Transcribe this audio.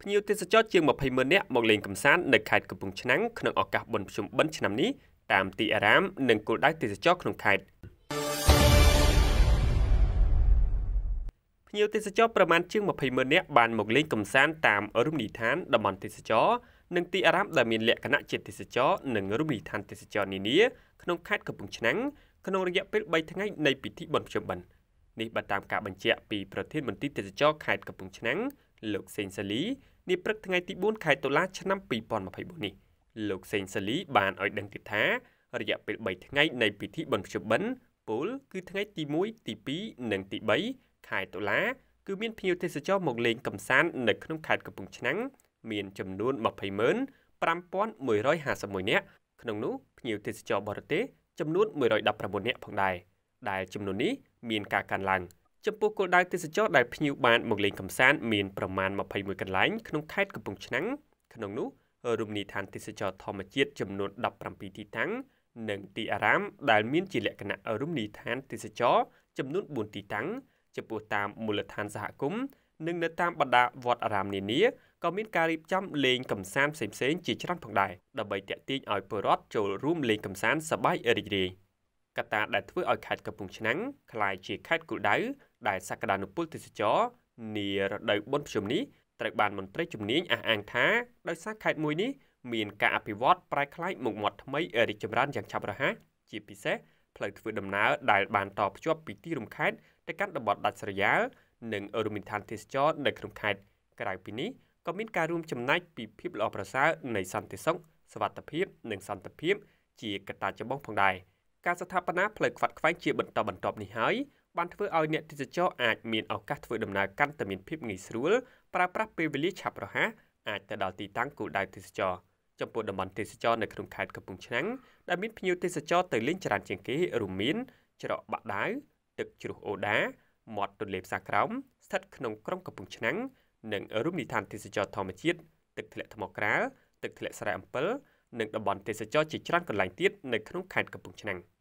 ភ្ញៀវទេសចរជាង20,000 នាក់មកលេងកម្សាន្តនៅខេត្តកំពង់ឆ្នាំងក្នុងឱកាសបុណ្យភ្ជុំបិណ្ឌឆ្នាំនេះតាមទីអារាមនិងគោលដៅទេសចរក្នុងខេត្តភ្ញៀវទេសចរប្រមាណជាង20,000 នាក់បានមកលេងកម្សាន្តតាមរមណីយដ្ឋានតំបន់ទេសចរនិងទីអារាមដែលមានលក្ខណៈជាទេសចរនិងរមណីយដ្ឋានទេសចរនានាក្នុងខេត្តកំពង់ឆ្នាំងក្នុងរយៈពេល3ថ្ងៃនៃពិធីបុណ្យភ្ជុំបិណ្ឌនេះបានតាមការបញ្ជាក់ពីប្រធានមន្ត្រីទេសចរខេត្តកំពង់ឆ្នាំងលោកសេងសាលីនាព្រឹកថ្ងៃទី4ខែតុលាឆ្នាំ2024នេះលោកសេងសាលីបានឲ្យដឹងទៀតថារយៈពេល3ថ្ងៃនៃពិធីបុណ្យភ្ជុំបិណ្ឌពោលគឺថ្ងៃទី1ទី2និងទី3ខែតុលាគឺមានភ្ញៀវទេសចរមកលេងកម្សាន្តនៅក្នុងខេត្តកំពង់ឆ្នាំងមានចំនួន 205,151 នាក់ក្នុងនោះភ្ញៀវទេសចរបរទេសចំនួន119 នាក់ផងដែរដែលចំនួននេះមានការកើនឡើងចំពោះគោលដៅទេសចរដែលភ្ញៀវបានមកលេងកម្សាន្តមានប្រមាណ21កន្លែងក្នុងខេត្តកំពង់ឆ្នាំងក្នុងនោះរមណីយដ្ឋានទេសចរធម្មជាតិចំនួន17ទីតាំងនិងទីអារាមដែលមានជាលក្ខណៈរមណីយដ្ឋានទេសចរចំនួន4ទីតាំងចំពោះតាមមូលដ្ឋានសហគមន៍និងនៅតាមបណ្ដាវត្តអារាមនានាក៏មានការរៀបចំលេងកម្សាន្តផ្សេងៗជាច្រើនផងដែរដើម្បីទាក់ទាញឲ្យពលរដ្ឋចូលរួមលេងកម្សាន្តសប្បាយរីករាយកត្តាដែលធ្វើឲ្យខេត្តកំពង់ឆ្នាំងក្លាយជាខេត្តគោលដៅដែលសក្តានុពលទេសចរនារដូវបុណ្យភ្ជុំនេះត្រូវបានមន្ត្រីជំនាញអះអាងថាដោយសារខេត្តមួយនេះមានការអភិវឌ្ឍប្រែក្លាយមុខមាត់ថ្មីរីកចម្រើនយ៉ាងឆាប់រហ័សជាពិសេសផ្លូវធ្វើដំណើរដែលបានតភ្ជាប់ពីទីរួមខេត្តទៅកាន់តំបន់ដាច់ស្រយាលនិងរមណីយដ្ឋានទេសចរនៅក្នុងខេត្តក្រៅពីនេះក៏មានការរួមចំណែកពីភាពល្អប្រសើរនៃសន្តិសុខសុវត្ថិភាពនិងសន្តិភាពជាកត្តាចម្បងផងដែរការស្ថាបនាផ្លូវខ្វាត់ខ្វែងជាបន្តបន្ទាប់នេះហើយបានធ្វើឲ្យអ្នកទេសចរអាចមានឱកាសធ្វើដំណើរកាន់តែមានភាពងាយស្រួលប្រើប្រាស់ពេលវេលាឆាប់រហ័សអាចទៅដល់ទីតាំងគោលដៅទេសចរចំពោះតំបន់ទេសចរនៅក្នុងខេត្តកំពង់ឆ្នាំងដែលមានភ្ញៀវទេសចរទៅលេងច្រើនជាងគេរួមមានច្រកបាក់ដាវទឹកជ្រោះអូដាមាត់ទន្លេផ្សារក្រោមស្ថិតក្នុងក្រុងកំពង់ឆ្នាំងនិងរមណីយដ្ឋានទេសចរធម្មជាតិទឹកធ្លាក់ថ្មក្រាលទឹកធ្លាក់ស្រែអំពិលនិងតំបន់ទេសចរជាច្រើនកន្លែងទៀតនៅក្នុងខេត្តកំពង់ឆ្នាំង